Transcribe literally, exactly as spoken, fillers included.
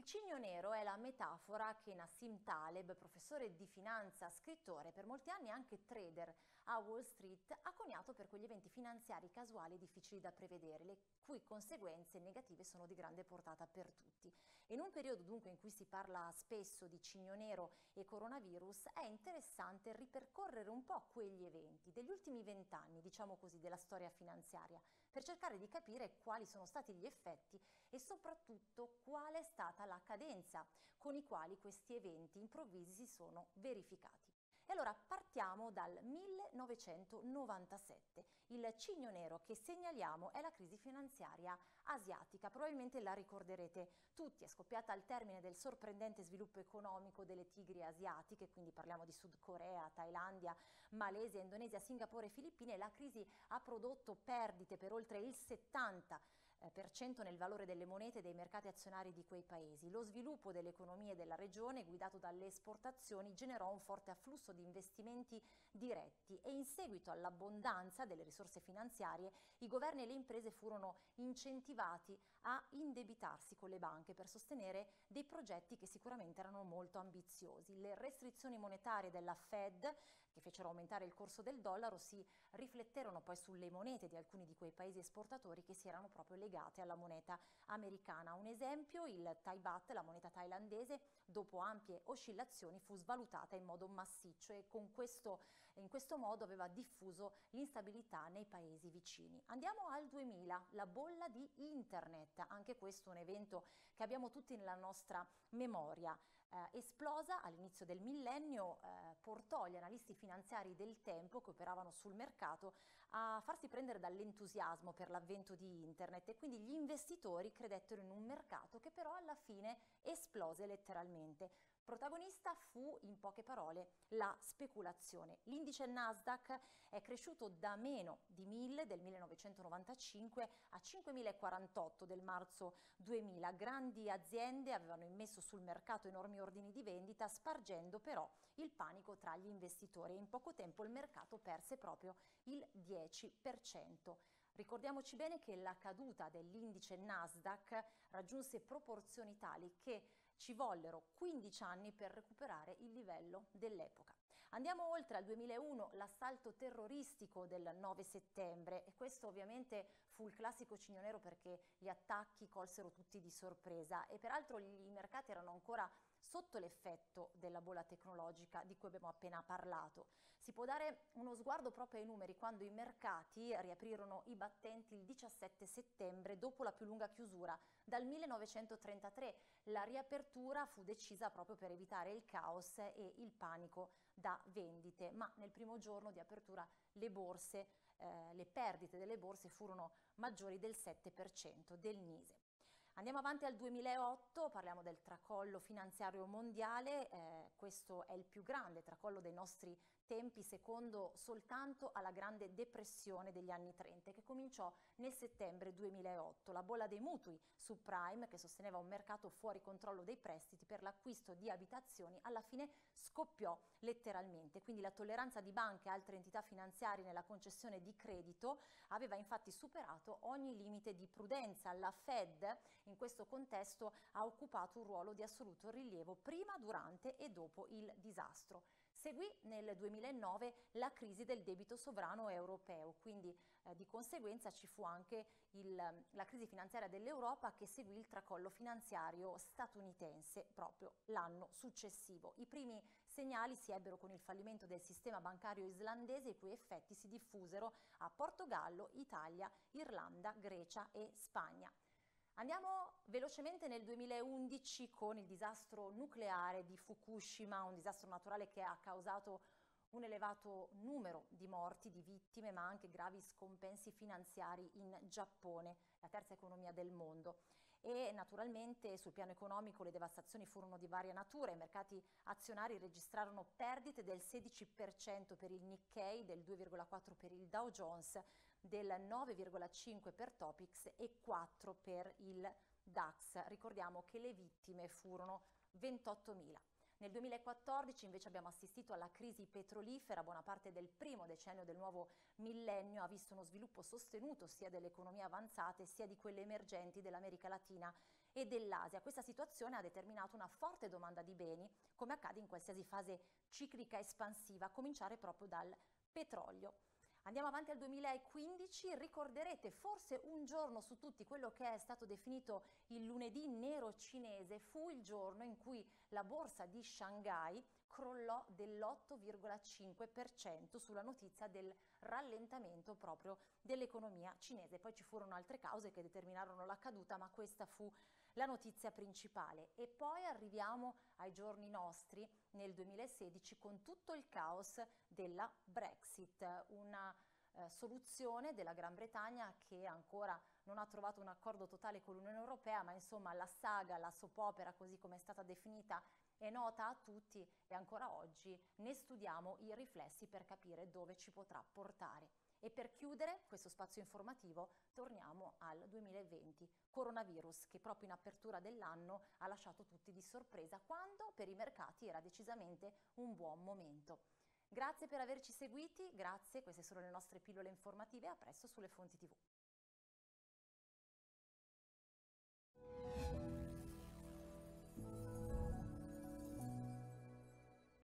Il cigno nero è la metafora che Nassim Taleb, professore di finanza, scrittore, per molti anni anche trader a Wall Street, ha coniato per quegli eventi finanziari casuali e difficili da prevedere, le cui conseguenze negative sono di grande portata per tutti. In un periodo dunque in cui si parla spesso di cigno nero e coronavirus, è interessante ripercorrere un po' quegli eventi degli ultimi vent'anni, diciamo così, della storia finanziaria, per cercare di capire quali sono stati gli effetti e soprattutto qual è stata la cadenza con i quali questi eventi improvvisi si sono verificati. E allora partiamo dal millenovecentonovantasette. Il cigno nero che segnaliamo è la crisi finanziaria asiatica. Probabilmente la ricorderete tutti, è scoppiata al termine del sorprendente sviluppo economico delle tigri asiatiche, quindi parliamo di Sud Corea, Thailandia, Malesia, Indonesia, Singapore e Filippine. La crisi ha prodotto perdite per oltre il settanta per cento nel valore delle monete e dei mercati azionari di quei paesi. Lo sviluppo delle economie della regione, guidato dalle esportazioni, generò un forte afflusso di investimenti diretti e in seguito all'abbondanza delle risorse finanziarie i governi e le imprese furono incentivati a indebitarsi con le banche per sostenere dei progetti che sicuramente erano molto ambiziosi. Le restrizioni monetarie della Fed, che fecero aumentare il corso del dollaro, si rifletterono poi sulle monete di alcuni di quei paesi esportatori che si erano proprio legati alla moneta americana. Un esempio, il Thai Baht, la moneta thailandese, dopo ampie oscillazioni fu svalutata in modo massiccio e con questo, in questo modo aveva diffuso l'instabilità nei paesi vicini. Andiamo al duemila, la bolla di Internet, anche questo un evento che abbiamo tutti nella nostra memoria. Eh, esplosa all'inizio del millennio, eh, portò gli analisti finanziari del tempo che operavano sul mercato a farsi prendere dall'entusiasmo per l'avvento di Internet e quindi gli investitori credettero in un mercato che però alla fine esplose letteralmente. Protagonista fu, in poche parole, la speculazione. L'indice Nasdaq è cresciuto da meno di mille del millenovecentonovantacinque a cinquemilaquarantotto del marzo duemila. Grandi aziende avevano immesso sul mercato enormi ordini di vendita, spargendo però il panico tra gli investitori e in poco tempo il mercato perse proprio il dieci per cento. Ricordiamoci bene che la caduta dell'indice Nasdaq raggiunse proporzioni tali che ci vollero quindici anni per recuperare il livello dell'epoca. Andiamo oltre al duemilauno, l'assalto terroristico del nove settembre, e questo ovviamente fu il classico cigno nero perché gli attacchi colsero tutti di sorpresa e peraltro i mercati erano ancora sotto l'effetto della bolla tecnologica di cui abbiamo appena parlato. Si può dare uno sguardo proprio ai numeri quando i mercati riaprirono i battenti il diciassette settembre dopo la più lunga chiusura dal millenovecentotrentatré. La riapertura fu decisa proprio per evitare il caos e il panico da vendite, ma nel primo giorno di apertura le borse, eh, le perdite delle borse furono maggiori del sette per cento del Nise. Andiamo avanti al duemilaotto, parliamo del tracollo finanziario mondiale, eh, questo è il più grande tracollo dei nostri tempi, secondo soltanto alla Grande Depressione degli anni trenta, che cominciò nel settembre duemilaotto. La bolla dei mutui subprime, che sosteneva un mercato fuori controllo dei prestiti per l'acquisto di abitazioni, alla fine scoppiò letteralmente, quindi la tolleranza di banche e altre entità finanziarie nella concessione di credito aveva infatti superato ogni limite di prudenza. La Fed in questo contesto ha occupato un ruolo di assoluto rilievo prima, durante e dopo il disastro. Seguì nel duemilanove la crisi del debito sovrano europeo, quindi eh, di conseguenza ci fu anche il, la crisi finanziaria dell'Europa che seguì il tracollo finanziario statunitense proprio l'anno successivo. I primi segnali si ebbero con il fallimento del sistema bancario islandese, i cui effetti si diffusero a Portogallo, Italia, Irlanda, Grecia e Spagna. Andiamo velocemente nel duemilaundici con il disastro nucleare di Fukushima, un disastro naturale che ha causato un elevato numero di morti, di vittime, ma anche gravi scompensi finanziari in Giappone, la terza economia del mondo. E naturalmente sul piano economico le devastazioni furono di varia natura, i mercati azionari registrarono perdite del sedici per cento per il Nikkei, del due virgola quattro per cento per il Dow Jones, del nove virgola cinque per cento per Topix e quattro per cento per il DAX. Ricordiamo che le vittime furono ventottomila. Nel duemilaquattordici invece abbiamo assistito alla crisi petrolifera. Buona parte del primo decennio del nuovo millennio ha visto uno sviluppo sostenuto sia delle economie avanzate sia di quelle emergenti dell'America Latina e dell'Asia. Questa situazione ha determinato una forte domanda di beni, come accade in qualsiasi fase ciclica espansiva, a cominciare proprio dal petrolio. Andiamo avanti al duemilaquindici, ricorderete forse un giorno su tutti quello che è stato definito il lunedì nero cinese. Fu il giorno in cui la borsa di Shanghai crollò dell'otto virgola cinque per cento sulla notizia del rallentamento proprio dell'economia cinese. Poi ci furono altre cause che determinarono la caduta, ma questa fu la notizia principale. E poi arriviamo ai giorni nostri nel duemilasedici con tutto il caos della Brexit, una eh, soluzione della Gran Bretagna che ancora non ha trovato un accordo totale con l'Unione Europea, ma insomma la saga, la soap opera così come è stata definita è nota a tutti e ancora oggi ne studiamo i riflessi per capire dove ci potrà portare. E per chiudere questo spazio informativo torniamo al duemilaventi, coronavirus che proprio in apertura dell'anno ha lasciato tutti di sorpresa, quando per i mercati era decisamente un buon momento. Grazie per averci seguiti, grazie, queste sono le nostre pillole informative, a presto sulle Fonti tivù.